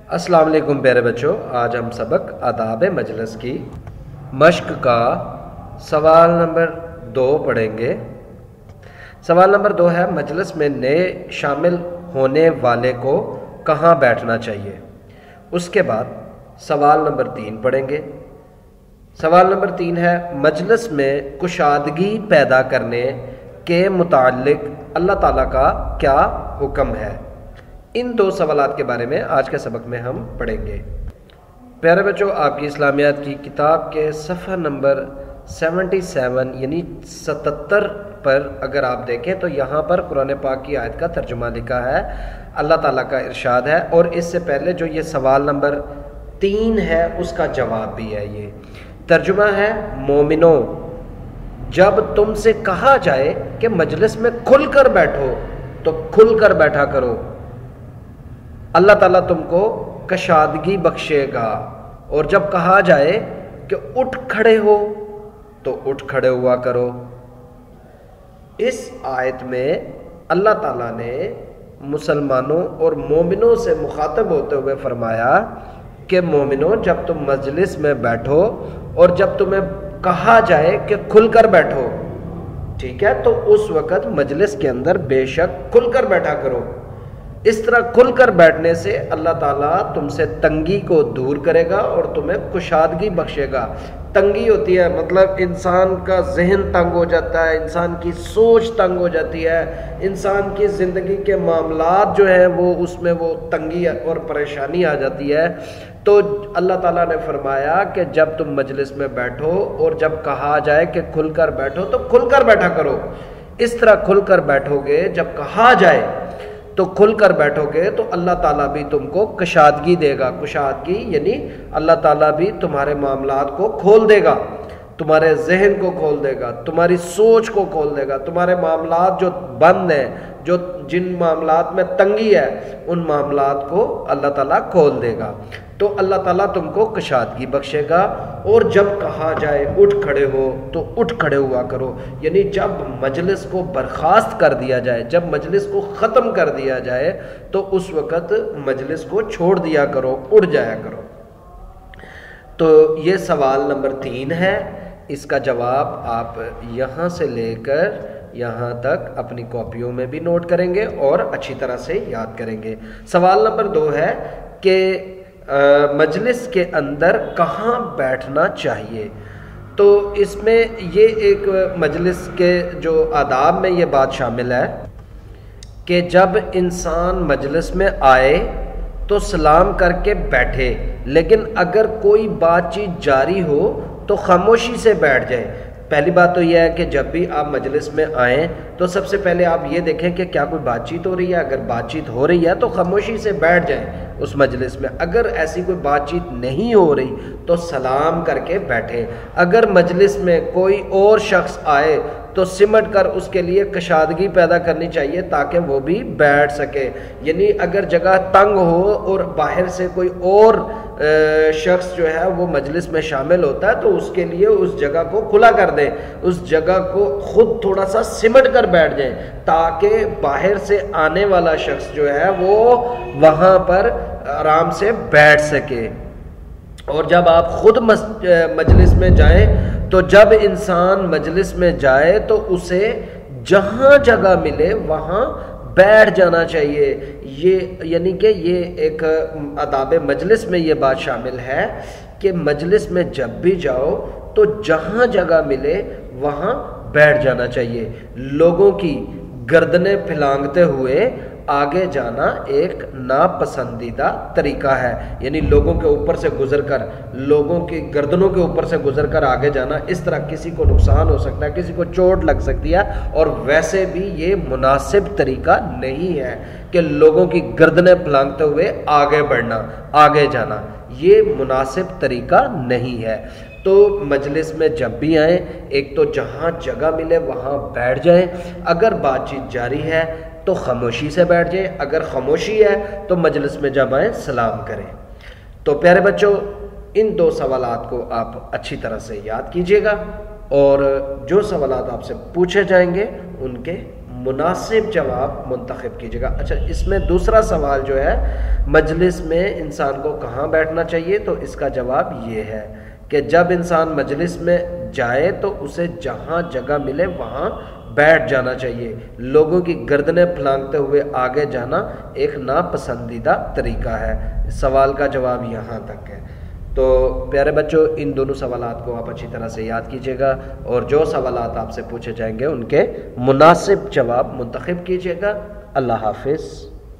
अस्सलाम वालेकुम प्यारे बच्चों, आज हम सबक आदाब मजलिस की मश्क का सवाल नंबर 2 पढ़ेंगे। सवाल नंबर 2 है, मजलिस में नए शामिल होने वाले को कहाँ बैठना चाहिए। उसके बाद सवाल नंबर 3 पढ़ेंगे। सवाल नंबर 3 है, मजलिस में कुशादगी पैदा करने के मुताल्लिक अल्लाह ताला का क्या हुक्म है। इन 2 सवालात के बारे में आज के सबक में हम पढ़ेंगे। प्यारे बच्चों, आपकी इस्लामियात की किताब के सफ़ा नंबर 77 यानी 77 पर अगर आप देखें तो यहाँ पर कुरान पाक की आयत का तर्जुमा लिखा है। अल्लाह ताला का इरशाद है और इससे पहले जो ये सवाल नंबर 3 है उसका जवाब भी है। ये तर्जुमा है, मोमिनो जब तुमसे कहा जाए कि मजलिस में खुलकर बैठो तो खुलकर बैठा करो, अल्लाह ताला तुमको कशादगी बख्शेगा। और जब कहा जाए कि उठ खड़े हो तो उठ खड़े हुआ करो। इस आयत में अल्लाह ताला ने मुसलमानों और मोमिनों से मुखातब होते हुए फरमाया कि मोमिनों जब तुम मजलिस में बैठो और जब तुम्हें कहा जाए कि खुलकर बैठो, ठीक है, तो उस वक़्त मजलिस के अंदर बेशक खुलकर बैठा करो। इस तरह खुलकर बैठने से अल्लाह ताला तुमसे तंगी को दूर करेगा और तुम्हें कुशादगी बख्शेगा। तंगी होती है मतलब इंसान का जहन तंग हो जाता है, इंसान की सोच तंग हो जाती है, इंसान की ज़िंदगी के मामलात जो हैं वो उसमें वो तंगी और परेशानी आ जाती है। तो अल्लाह ताला ने फरमाया कि जब तुम मजलिस में बैठो और जब कहा जाए कि खुलकर बैठो तो खुलकर बैठा करो। इस तरह खुलकर बैठोगे, जब कहा जाए तो खुलकर बैठोगे तो अल्लाह ताला भी तुमको कुशादगी देगा। कुशादगी यानी अल्लाह ताला भी तुम्हारे मामलात को खोल देगा, तुम्हारे जहन को खोल देगा, तुम्हारी सोच को खोल देगा। तुम्हारे मामलात जो बंद हैं, जो जिन मामलात में तंगी है, उन मामलात को अल्लाह ताला खोल देगा। तो अल्लाह ताला तुमको कुशादगी बख्शेगा। और जब कहा जाए उठ खड़े हो तो उठ खड़े हुआ करो, यानी जब मजलिस को बर्खास्त कर दिया जाए, जब मजलिस को ख़त्म कर दिया जाए तो उस वक़्त मजलिस को छोड़ दिया करो, उठ जाया करो। तो ये सवाल नंबर 3 है। इसका जवाब आप यहाँ से लेकर यहाँ तक अपनी कॉपियों में भी नोट करेंगे और अच्छी तरह से याद करेंगे। सवाल नंबर 2 है कि मजलिस के अंदर कहाँ बैठना चाहिए। तो इसमें ये एक मजलिस के जो आदाब में ये बात शामिल है कि जब इंसान मजलिस में आए तो सलाम करके बैठे, लेकिन अगर कोई बातचीत जारी हो तो खामोशी से बैठ जाए। पहली बात तो यह है कि जब भी आप मजलिस में आएँ तो सबसे पहले आप ये देखें कि क्या कोई बातचीत हो रही है। अगर बातचीत हो रही है तो खामोशी से बैठ जाएं उस मजलिस में। अगर ऐसी कोई बातचीत नहीं हो रही तो सलाम करके बैठें। अगर मजलिस में कोई और शख्स आए तो सिमट कर उसके लिए कुशादगी पैदा करनी चाहिए ताकि वो भी बैठ सके। यानी अगर जगह तंग हो और बाहर से कोई और शख्स जो है वो मजलिस में शामिल होता है तो उसके लिए उस जगह को खुला कर दें, उस जगह को खुद थोड़ा सा सिमट कर बैठ जाएं ताकि बाहर से आने वाला शख्स जो है वो वहाँ पर आराम से बैठ सके। और जब आप खुद मजलिस में जाएं तो जब इंसान मजलिस में जाए तो उसे जहाँ जगह मिले वहाँ बैठ जाना चाहिए। ये यानी कि ये एक आदाब मजलिस में ये बात शामिल है कि मजलिस में जब भी जाओ तो जहाँ जगह मिले वहाँ बैठ जाना चाहिए। लोगों की गर्दनें फैलांगते हुए आगे जाना एक नापसंदीदा तरीका है, यानी लोगों के ऊपर से गुजरकर, लोगों की गर्दनों के ऊपर से गुजरकर आगे जाना। इस तरह किसी को नुकसान हो सकता है, किसी को चोट लग सकती है और वैसे भी ये मुनासिब तरीका नहीं है कि लोगों की गर्दनें फैलांगते हुए आगे बढ़ना, आगे जाना, ये मुनासिब तरीका नहीं है। तो मजलिस में जब भी आए एक तो जहाँ जगह मिले वहाँ बैठ जाएं। अगर बातचीत जारी है तो खामोशी से बैठ जाएं, अगर खामोशी है तो मजलिस में जब आए सलाम करें। तो प्यारे बच्चों, इन 2 सवालात को आप अच्छी तरह से याद कीजिएगा और जो सवालात आपसे पूछे जाएंगे उनके مناسب جواب منتخب کیجیے گا۔ اچھا، اس میں دوسرا سوال جو ہے، مجلس میں انسان کو کہاں بیٹھنا چاہیے، تو اس کا جواب یہ ہے کہ جب انسان مجلس میں جائے تو اسے جہاں جگہ ملے وہاں بیٹھ جانا چاہیے۔ لوگوں کی گردنیں پھلانگتے ہوئے آگے جانا ایک ناپسندیدہ طریقہ ہے۔ سوال کا جواب یہاں تک ہے۔ تو پیارے بچوں، ان دونوں سوالات کو آپ اچھی طرح سے یاد کیجیے گا، اور جو سوالات آپ سے پوچھے جائیں گے ان کے مناسب جواب منتخب کیجیے گا۔ اللہ حافظ۔